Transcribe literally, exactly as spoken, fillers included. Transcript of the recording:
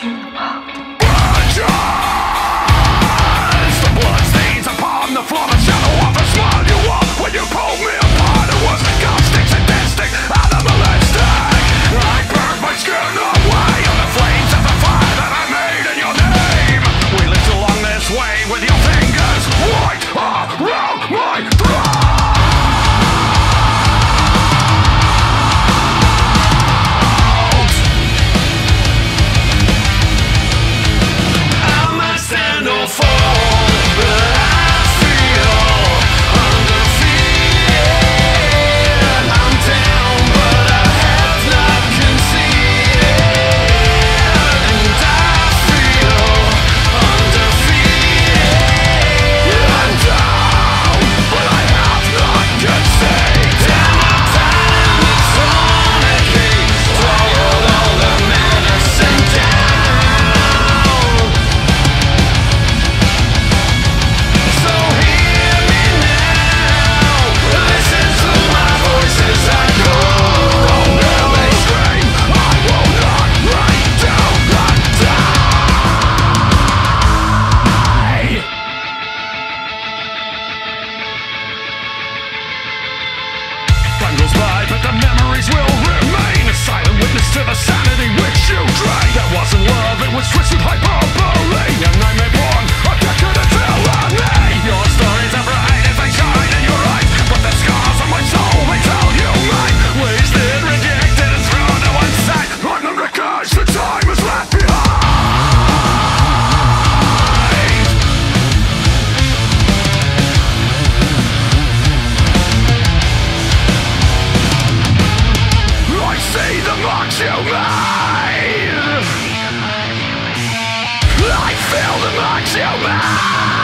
share the world. The bloodstains upon the floor, the shadow of a smile you walk when you pulled me apart. It was caustic, sadistic, animalistic. I burned my skin away on the flames of the fire that I made in your name. We lived along this way with your fingers right around my throat. Goes by, but the memories will remain a silent witness to the sanity which you drained. That wasn't love, it was twisted hyperbole. A nightmare born, a decadent villainy. Your stories are bright as they shine in your eyes, but the scars on my soul, they tell you mine. Wasted, rejected, and thrown to one side. On the wreckage, the time is left behind. See the marks you made. I feel the marks you made.